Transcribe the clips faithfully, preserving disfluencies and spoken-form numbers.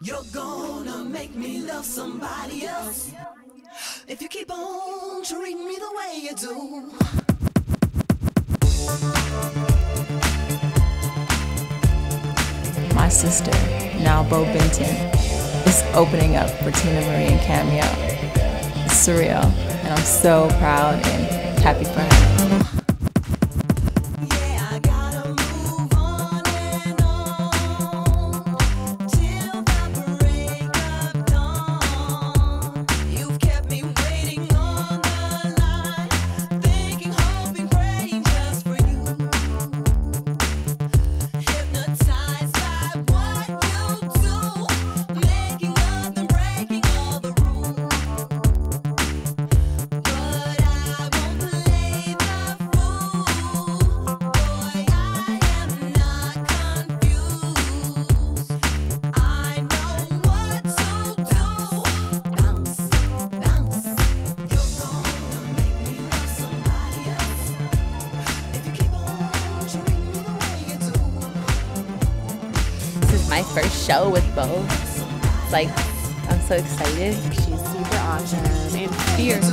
You're gonna make me love somebody else if you keep on treating me the way you do. My sister, now Benton, is opening up for Tina Marie and Cameo. It's surreal, and I'm so proud and happy for her. My first show with both. It's like, I'm so excited. She's super awesome and fierce.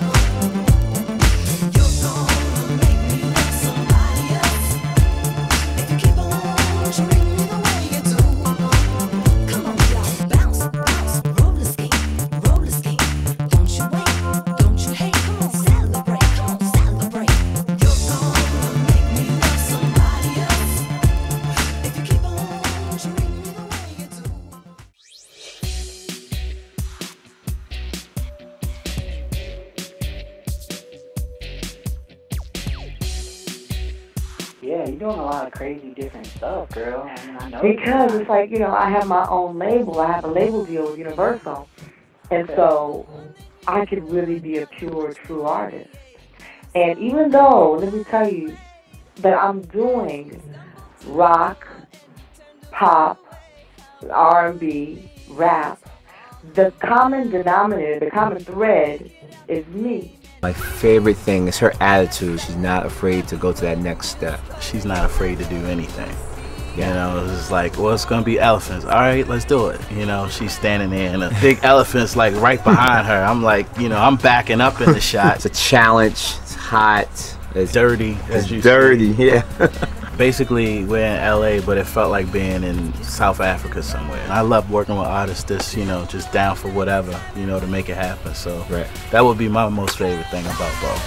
Yeah, you're doing a lot of crazy different stuff, girl. I mean, I know because it's like, you know, I have my own label. I have a label deal with Universal. And so I could really be a pure, true artist. And even though, let me tell you, that I'm doing rock, pop, R and B, rap, the common denominator, the common thread is me. My favorite thing is her attitude. She's not afraid to go to that next step. She's not afraid to do anything. You know, it's like, well, it's gonna be elephants. All right, let's do it. You know, she's standing there and a big elephant's like right behind her. I'm like, you know, I'm backing up in the shot. It's a challenge. It's hot. It's dirty. It's dirty, see. Yeah. Basically, we're in L A, but it felt like being in South Africa somewhere. I love working with artists that's, you know, just down for whatever, you know, to make it happen. So right. That would be my most favorite thing about Bo.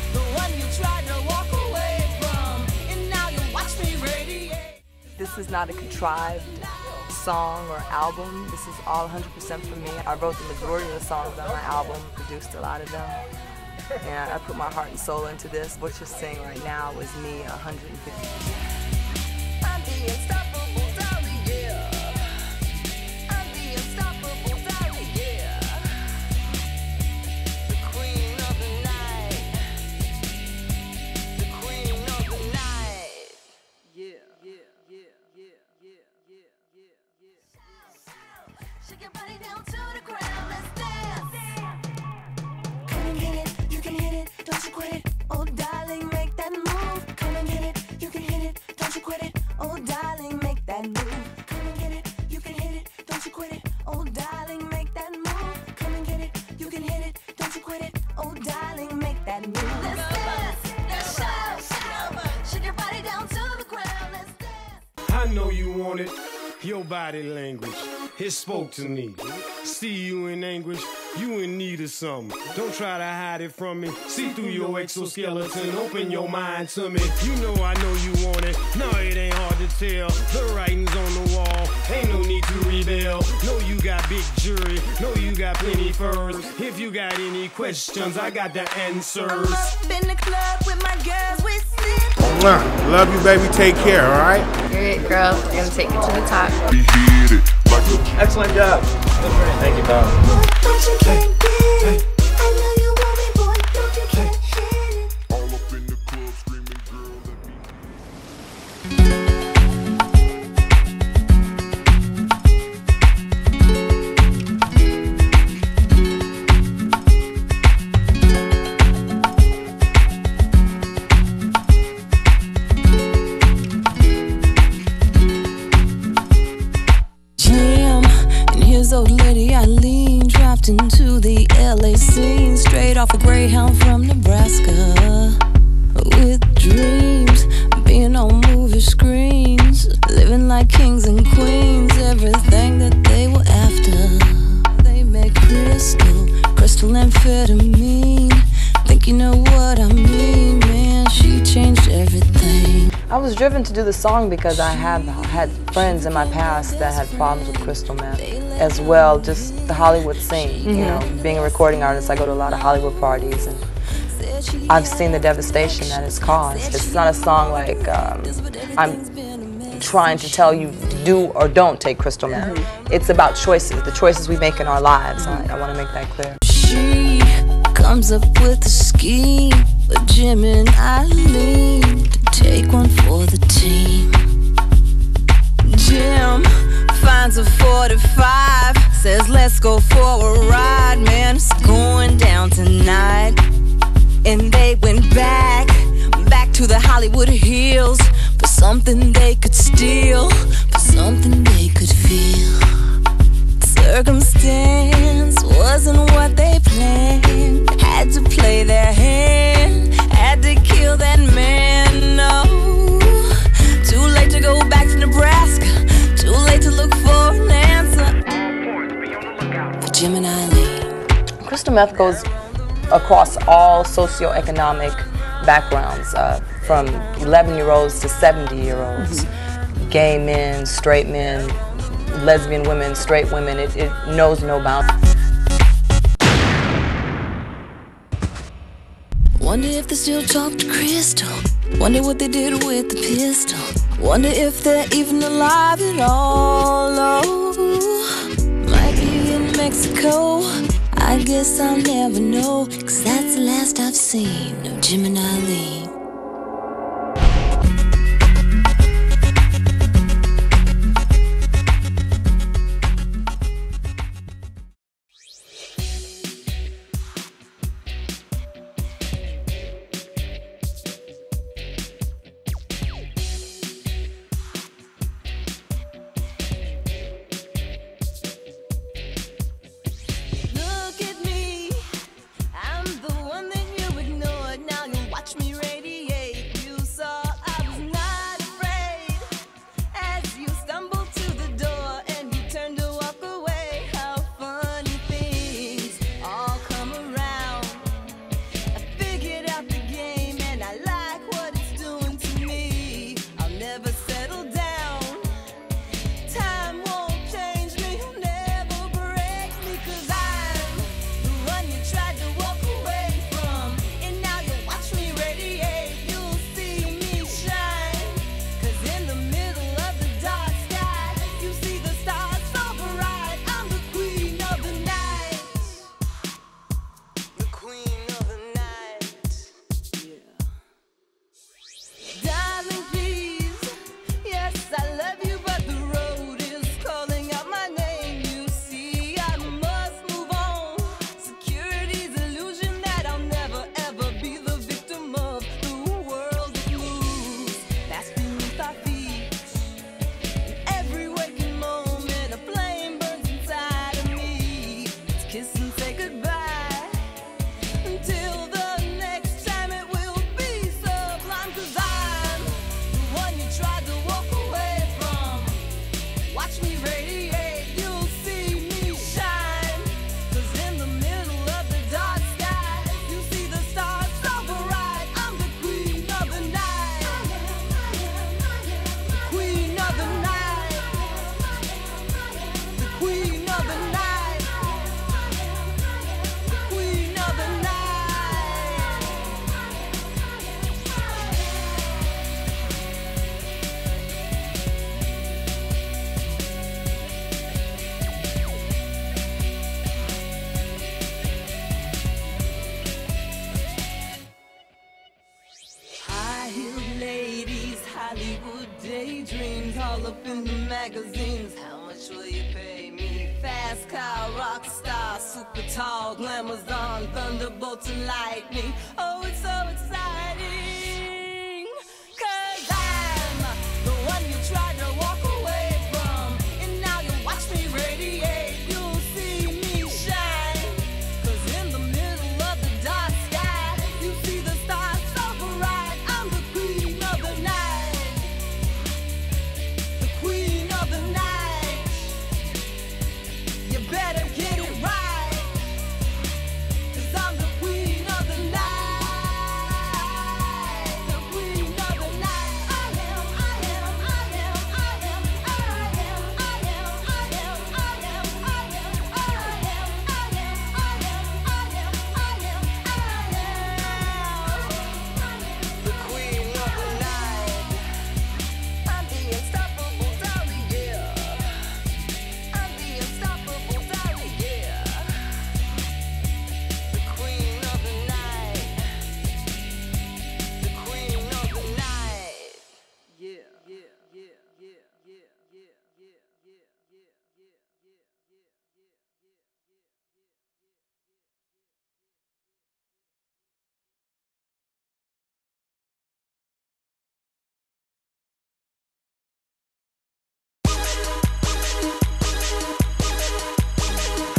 This is not a contrived song or album. This is all one hundred percent for me. I wrote the majority of the songs on my album, produced a lot of them. And I put my heart and soul into this. What you're seeing right now is me one hundred fifty percent. I'm the unstoppable darling, yeah. I'm the unstoppable darling, yeah. The queen of the night. The queen of the night. Yeah, yeah, yeah, yeah, yeah, yeah, yeah, yeah. Shake your body down to the ground, let's dance. Come and get it. You can hit it, don't you quit it. Oh, darling, make that move. Come and get it, you can hit it, don't you quit it. Oh, darling, make that move. Come and get it, you can hit it, don't you quit it. Oh, darling, make that move. Come and get it, you can hit it, don't you quit it. Oh, darling, make that move. Let's dance, let's shout, shout. Shake your body down to the ground, let's dance. I know you want it. Your body language, it spoke to me. See you in anguish, you in need of something. Don't try to hide it from me. See through your exoskeleton, open your mind to me. You know I know you want it, no it ain't hard to tell. The writing's on the wall, ain't no need to rebel. Know you got big jury, know you got plenty furs. If you got any questions, I got the answers. I'm up in the club with my girls, we sit. Love you, baby, take care, alright? You're it, girl. I'm gonna take it to the top. Excellent job. Thank you, Bob. old lady Eileen dropped into the L A scene straight off a Greyhound from Nebraska, with dreams being on movie screens, living like kings and queens, everything that they were after. They met crystal, crystal amphetamine. Think you know what I mean, man? She changed everything. I was driven to do the song because I have had friends in my past that had problems with crystal meth, as well, just the Hollywood scene. Mm-hmm. You know, being a recording artist, I go to a lot of Hollywood parties, and I've seen the devastation that it's caused. It's not a song like um, I'm trying to tell you to do or don't take crystal meth. Mm-hmm. It's about choices, the choices we make in our lives. Mm-hmm. I, I want to make that clear. She comes up with a scheme with Jim and Eileen to take one for the team. Jim finds a forty-five, says let's go for a ride, man, it's going down tonight. And they went back, back to the Hollywood hills for something they could steal, for something they could feel. Circumstance wasn't what they planned. Had to play their hand, had to kill that man, no. Too late to go back to Nebraska, too late to look for an answer. For Jim and Eileen. Crystal meth goes across all socioeconomic backgrounds, uh, from eleven-year-olds to seventy-year-olds. Mm-hmm. Gay men, straight men, lesbian women, straight women, it, it knows no bounds. Wonder if they still talk to Crystal. Wonder what they did with the pistol. Wonder if they're even alive at all. Oh, might be in Mexico. I guess I'll never know, 'cause that's the last I've seen of Jim and Eileen. daydreams all up in the magazines. How much will you pay me? Fast car, rock star, super tall, glamour's on, thunderbolts and lightning. Oh, it's so exciting, 'cause I'm the one you tried to walk away from, and now you watch me radiate. You'll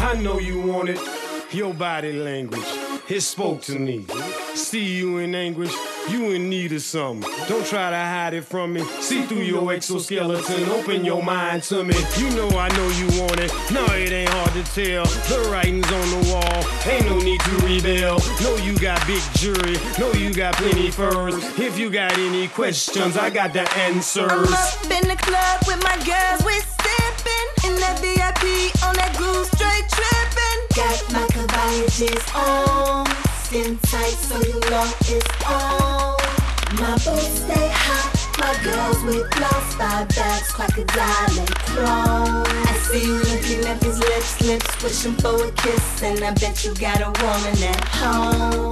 I know you want it. Your body language, it spoke to me. See you in anguish, you in need of something. Don't try to hide it from me. See through your exoskeleton, open your mind to me. You know I know you want it. No, it ain't hard to tell. The writing's on the wall, ain't no need to rebel. Know you got big jury, know you got plenty furs. If you got any questions, I got the answers. I'm up in the club with my girls, we sippin'. In that V I P on that groove, straight trippin'. Got my caballos on, skin tight so you know it's on. My boots stay hot, my girls with gloss, five bags, crocodile and chrome. I see you looking at his lips, lips wishing for a kiss, and I bet you got a woman at home.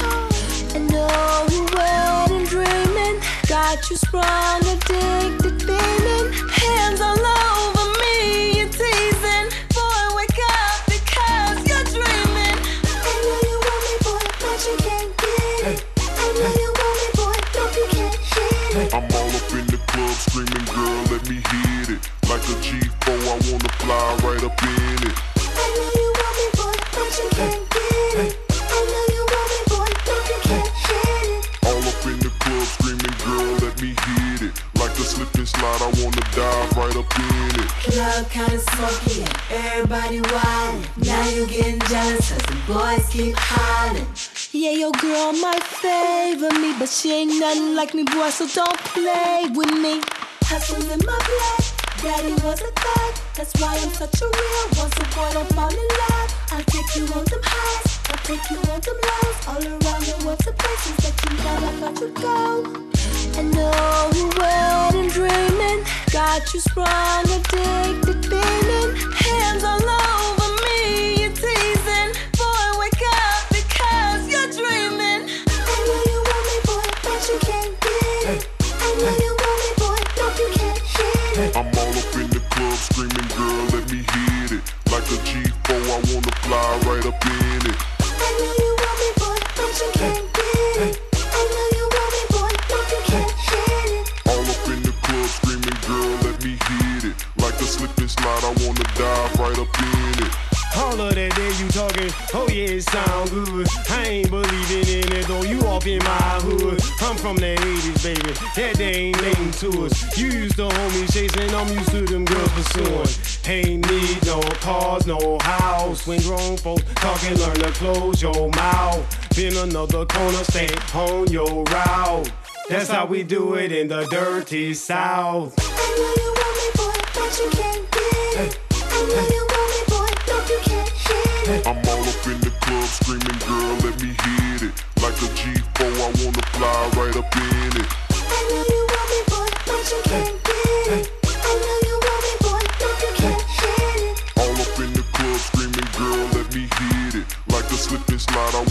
I know you wet and dreaming, got you sprung, addicted, feeling. Hands all over me, you're teasing. Boy, wake up because you're dreaming. I know you want me, boy, but you can't get it. I know you want me, boy, but you can't hit it. I'm all up in the club screaming, girl, let me hit it. Like a G four, I wanna fly right up in it. I know you want me, boy, but you can't get it. I know you want me, boy, but you can't hit it. All up in the club screaming, girl, let me hit it. Like a slip and slide, I wanna dive right up in it. Club kinda smoky and everybody wildin'. Now you getting jealous cause the boys keep hollering. Yeah, your girl might favor me, but she ain't nothing like me, boy, so don't play with me. Hustle's in my blood, daddy was a thug. That's why I'm such a real one, so boy don't fall in love. I'll take you on them highs, I'll take you on them lows. All around the world to places that you never thought you'd go. I know you wet and dreaming, got you sprung, addicted, feeling. Hands all over me, you're teasing. Boy, wake up because you're dreaming. I know you want me, boy, but you can't get it. I know you want me, boy, but you can't hit it. I'm all up in the club screaming, girl, let me hit it. Like a G four, I wanna fly right up in it. I know you want me, boy, but you can't get it. I know you want me, boy, but you can't hit it. All up in the club screaming, girl, let me hit it. Like a slip and slide, I wanna dive right up in it. All of that day you talking, oh yeah, it sound good. I ain't believing in it though, you off in my hood. I'm from the eighties, baby, that day ain't nothing to us. You used to homies chasing, I'm used to them girls pursuing. Ain't need no cars, no house. When grown folks talking, learn to close your mouth. Been another corner, stay on your route. That's how we do it in the dirty South. I know you want me, boy, but you can't get it. I know you want me, boy, but you can't hit it. I'm all up in the club screaming, girl, let me hit it. Like a G four, I wanna fly right up in it. I know you want me, boy, but you can't get it. I know you want me, boy, but you can't hit it. All up in the club screaming, girl, let me hit it. Like a slip and slide, I